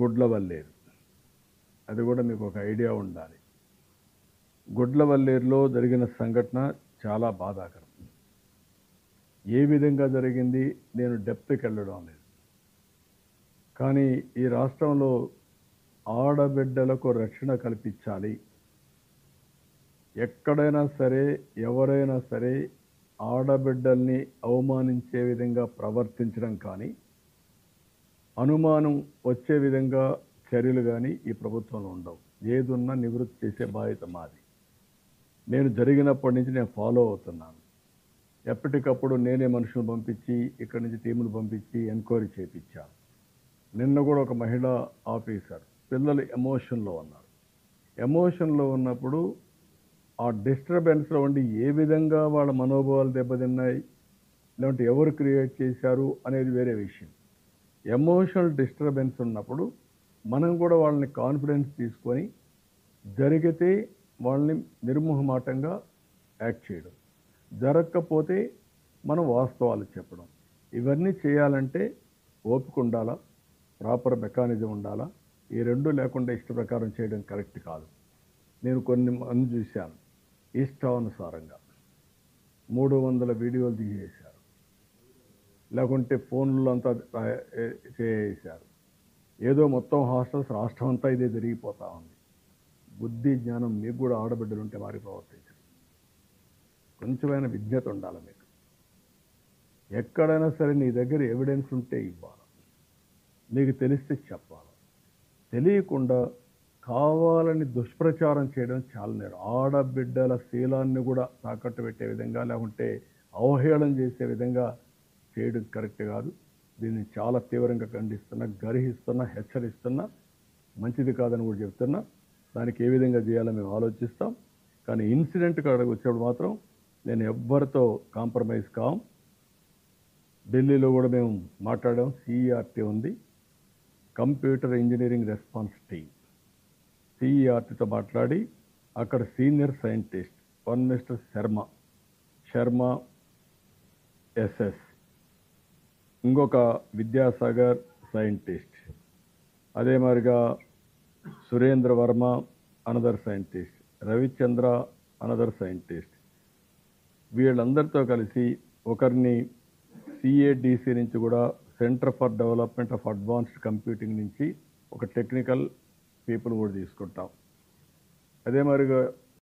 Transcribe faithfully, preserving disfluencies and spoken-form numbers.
గుడ్లవల్లేరు. అది కూడా మీకు ఒక ఐడియా ఉండాలి. గుడ్లవల్లేరులో జరిగిన సంఘటన చాలా బాధాకరం. ఏ విధంగా జరిగింది నేను డెప్త్కి వెళ్ళడం లేదు. కానీ ఈ రాష్ట్రంలో ఆడబిడ్డలకు రక్షణ కల్పించాలి. ఎక్కడైనా సరే ఎవరైనా సరే ఆడబిడ్డల్ని అవమానించే విధంగా ప్రవర్తించడం కానీ అనుమానం వచ్చే విధంగా చర్యలు కానీ ఈ ప్రభుత్వంలో ఉండవు. ఏదున్నా నివృత్తి చేసే బాధ్యత మాది. నేను జరిగినప్పటి నుంచి నేను ఫాలో అవుతున్నాను. ఎప్పటికప్పుడు నేనే మనుషులు పంపించి ఇక్కడి నుంచి టీములు పంపించి ఎంక్వైరీ చేయించాను. నిన్న కూడా ఒక మహిళా ఆఫీసర్ పిల్లలు ఎమోషన్లో ఉన్నారు. ఎమోషన్లో ఉన్నప్పుడు ఆ డిస్టర్బెన్స్లో ఉండి ఏ విధంగా వాళ్ళ మనోభావాలు దెబ్బతిన్నాయి, లేదంటే ఎవరు క్రియేట్ చేశారు అనేది వేరే విషయం. ఎమోషనల్ డిస్టర్బెన్స్ ఉన్నప్పుడు మనం కూడా వాళ్ళని కాన్ఫిడెన్స్ తీసుకొని జరిగితే వాళ్ళని నిర్మోహమాటంగా యాక్ట్ చేయడం, జరగకపోతే మనం వాస్తవాలు చెప్పడం. ఇవన్నీ చేయాలంటే ఓపిక ఉండాలా, ప్రాపర్ మెకానిజం ఉండాలా. ఈ రెండు లేకుండా ఇష్ట ప్రకారం చేయడం కరెక్ట్ కాదు. నేను కొన్ని మంది చూశాను, ఇష్టానుసారంగా మూడు వందల వీడియోలు తీసేశారు, లేకుంటే ఫోన్లో అంతా చేసేశారు. ఏదో మొత్తం హాస్టల్స్ రాష్ట్రం అంతా ఇదే జరిగిపోతూ ఉంది. బుద్ధి జ్ఞానం మీకు కూడా ఆడబిడ్డలు ఉంటే వారి ప్రవర్తించరు. కొంచెమైనా విజ్ఞత ఉండాలి మీకు. ఎక్కడైనా సరే నీ దగ్గర ఎవిడెన్స్ ఉంటే ఇవ్వాలి, మీకు తెలిస్తే చెప్పాలి. తెలియకుండా కావాలని దుష్ప్రచారం చేయడం చాలా నేరం. ఆడబిడ్డల శీలాన్ని కూడా తాకట్టు పెట్టే విధంగా లేకుంటే అవహేళన చేసే విధంగా చేయడం కరెక్ట్ కాదు. దీన్ని చాలా తీవ్రంగా ఖండిస్తున్నా, గర్హిస్తున్నా, హెచ్చరిస్తున్నా. మంచిది కాదని కూడా చెప్తున్నా. దానికి ఏ విధంగా చేయాలో మేము ఆలోచిస్తాం. కానీ ఇన్సిడెంట్ కాడకు వచ్చేప్పుడు మాత్రం నేను ఎవ్వరితో కాంప్రమైజ్ కాం. ఢిల్లీలో కూడా మేము మాట్లాడాం. సిఈఆర్టీ ఉంది, కంప్యూటర్ ఇంజనీరింగ్ రెస్పాన్స్ టీమ్. సిఈఆర్టీతో మాట్లాడి అక్కడ senior scientist one mister Sharma Sharma SS, ఇంకొక విద్యాసాగర్ సైంటిస్ట్, అదే మాదిరిగా Surendra Varma another scientist, Ravichandra another scientist. వీళ్ళందరితో కలిసి ఒకరిని సిఏడిసి నుంచి కూడా centre for development of advanced computing నుంచి ఒక టెక్నికల్ పీపుల్ కూడా తీసుకుంటాం. అదే మాదిరిగా